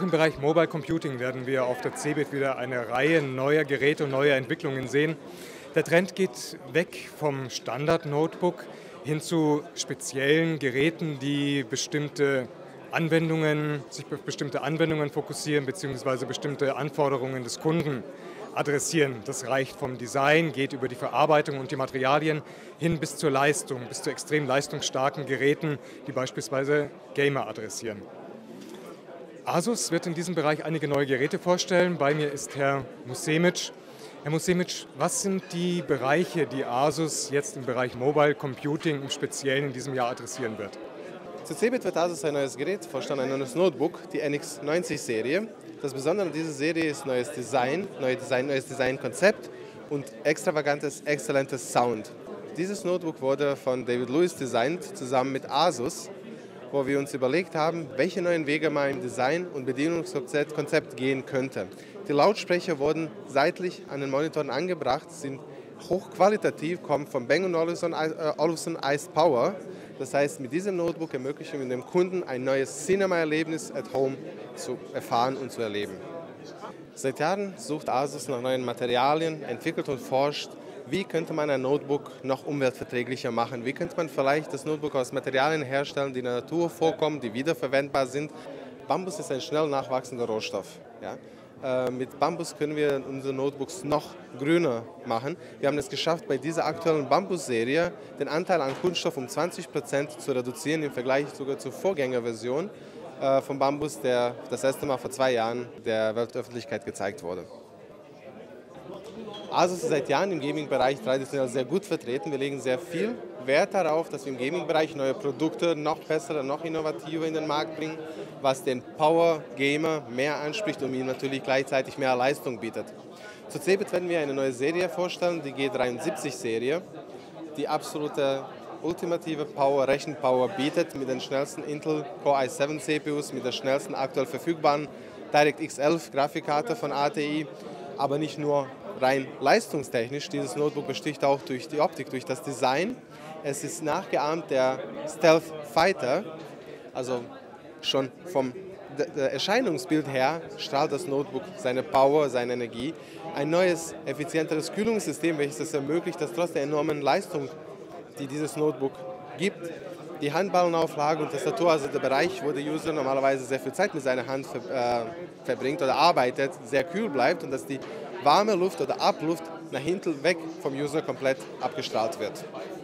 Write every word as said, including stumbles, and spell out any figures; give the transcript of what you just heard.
im Bereich Mobile Computing werden wir auf der CeBIT wieder eine Reihe neuer Geräte und neuer Entwicklungen sehen. Der Trend geht weg vom Standard-Notebook hin zu speziellen Geräten, die bestimmte Anwendungen, sich auf bestimmte Anwendungen fokussieren bzw. bestimmte Anforderungen des Kunden adressieren. Das reicht vom Design, geht über die Verarbeitung und die Materialien hin bis zur Leistung, bis zu extrem leistungsstarken Geräten, die beispielsweise Gamer adressieren. Asus wird in diesem Bereich einige neue Geräte vorstellen. Bei mir ist Herr Musemic. Herr Musemic, was sind die Bereiche, die Asus jetzt im Bereich Mobile Computing im Speziellen in diesem Jahr adressieren wird? Zur CeBIT wird Asus ein neues Gerät vorstellen, ein neues Notebook, die N X neunzig Serie. Das Besondere an dieser Serie ist neues Design, neues Design, neues Designkonzept und extravagantes, exzellentes Sound. Dieses Notebook wurde von David Lewis designt, zusammen mit Asus, wo wir uns überlegt haben, welche neuen Wege man im Design- und Bedienungskonzept gehen könnte. Die Lautsprecher wurden seitlich an den Monitoren angebracht, sind hochqualitativ, kommen von Bang und Olufsen, äh, Olufsen Iced Power. Das heißt, mit diesem Notebook ermöglichen wir dem Kunden ein neues Cinema-Erlebnis at home zu erfahren und zu erleben. Seit Jahren sucht Asus nach neuen Materialien, entwickelt und forscht, wie könnte man ein Notebook noch umweltverträglicher machen? Wie könnte man vielleicht das Notebook aus Materialien herstellen, die in der Natur vorkommen, die wiederverwendbar sind? Bambus ist ein schnell nachwachsender Rohstoff. Ja? Äh, mit Bambus können wir unsere Notebooks noch grüner machen. Wir haben es geschafft, bei dieser aktuellen Bambus-Serie den Anteil an Kunststoff um zwanzig Prozent zu reduzieren, im Vergleich sogar zur Vorgängerversion äh, von Bambus, der das erste Mal vor zwei Jahren der Weltöffentlichkeit gezeigt wurde. Asus ist seit Jahren im Gaming-Bereich traditionell sehr gut vertreten. Wir legen sehr viel Wert darauf, dass wir im Gaming-Bereich neue Produkte noch besser, noch innovativer in den Markt bringen, was den Power-Gamer mehr anspricht und ihm natürlich gleichzeitig mehr Leistung bietet. Zur CeBIT werden wir eine neue Serie vorstellen, die G dreiundsiebzig Serie, die absolute ultimative Power, Rechenpower bietet mit den schnellsten Intel Core i sieben C P Us, mit der schnellsten aktuell verfügbaren DirectX elf Grafikkarte von A T I, aber nicht nur rein leistungstechnisch. Dieses Notebook besticht auch durch die Optik, durch das Design. Es ist nachgeahmt der Stealth Fighter, also schon vom Erscheinungsbild her strahlt das Notebook seine Power, seine Energie. Ein neues, effizienteres Kühlungssystem, welches es ermöglicht, dass trotz der enormen Leistung, die dieses Notebook gibt, die Handballenauflage und Tastatur, also der Bereich, wo der User normalerweise sehr viel Zeit mit seiner Hand ver, äh, verbringt oder arbeitet, sehr kühl bleibt und dass die warme Luft oder Abluft nach hinten weg vom User komplett abgestrahlt wird.